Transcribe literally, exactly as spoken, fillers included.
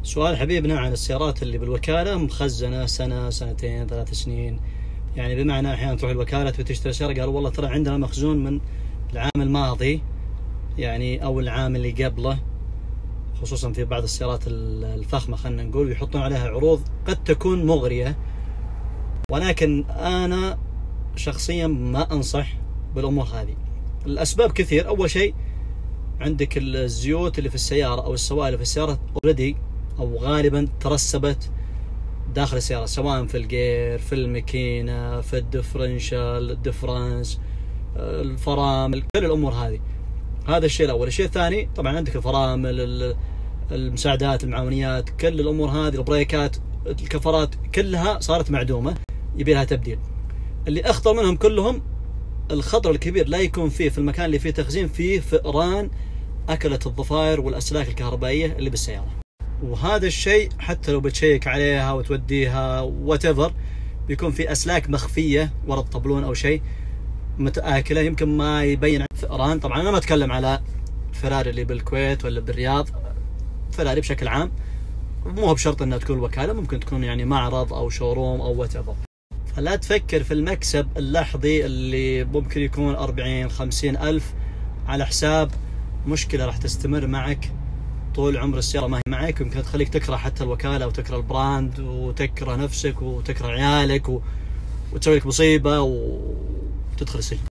سؤال حبيبنا عن السيارات اللي بالوكالة مخزنة سنة سنتين ثلاث سنين. يعني بمعنى أحيانا تروح الوكالة تشتري سيارة قالوا والله ترى عندنا مخزون من العام الماضي يعني أو العام اللي قبله، خصوصا في بعض السيارات الفخمة خلنا نقول، يحطون عليها عروض قد تكون مغرية، ولكن أنا شخصيا ما أنصح بالأمور هذه. الأسباب كثير. أول شيء عندك الزيوت اللي في السيارة أو السوائل اللي في السيارة اوريدي أو غالبا ترسبت داخل السيارة، سواء في الجير، في الماكينة، في الدفرنشال، الدفرنس، الفرامل، كل الأمور هذه. هذا الشيء الأول. الشيء الثاني طبعا عندك الفرامل، المساعدات، المعاونيات، كل الأمور هذه، البريكات، الكفرات، كلها صارت معدومة يبي لها تبديل. اللي أخطر منهم كلهم الخطر الكبير لا يكون فيه في المكان اللي فيه تخزين فيه فئران أكلت الضفائر والأسلاك الكهربائية اللي بالسيارة. وهذا الشيء حتى لو بتشيك عليها وتوديها whatever بيكون في أسلاك مخفية ورا الطبلون أو شيء متآكلة، يمكن ما يبين فئران. طبعا أنا ما أتكلم على فراري اللي بالكويت ولا بالرياض، فراري بشكل عام مو بشرط أنها تكون وكالة، ممكن تكون يعني معرض أو شوروم أو whatever. فلا تفكر في المكسب اللحظي اللي ممكن يكون أربعين خمسين ألف على حساب مشكلة راح تستمر معك طول عمر السيارة ما هي معك، يمكن تخليك تكره حتى الوكالة وتكره البراند وتكره نفسك وتكره عيالك وتسوي لك مصيبة وتدخل السجن.